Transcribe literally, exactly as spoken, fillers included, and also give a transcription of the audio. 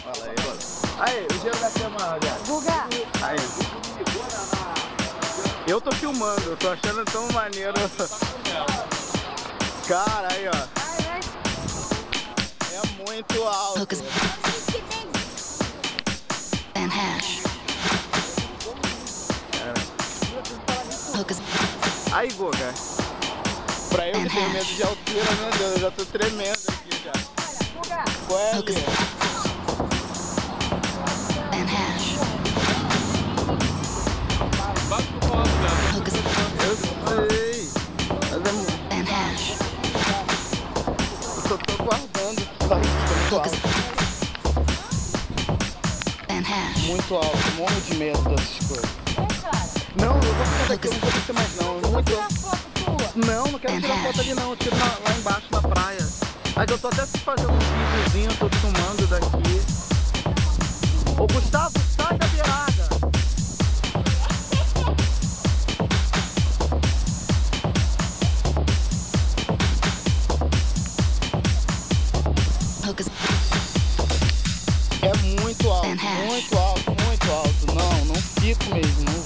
Fala aí, mano. Aí, o gelo da semana, aliás. Guga. Aí. Eu tô filmando, eu tô achando tão maneiro. Cara, aí, ó. É muito alto. Focus. And hash. Focus. Aí, Guga. Pra eu que tenho medo de altura, meu Deus, eu já tô tremendo aqui já. Qual é, Focus. ali? And hash. Focus. Eu sei. Mas é muito. And hash. Eu só tô guardando só isso, muito Focus. alto. And hash. Muito alto, morro de medo dessas coisas. Não, eu vou ficar daqui, eu não vou descer mais não. Eu não, tô... não, não quero tirar foto ali não, eu tiro na, lá embaixo na praia. Mas eu tô até fazendo um videozinho, tô filmando daqui. Ô Gustavo, sai da beirada! Focus. É muito alto, And hash. muito alto, muito alto. Não, não fico mesmo, não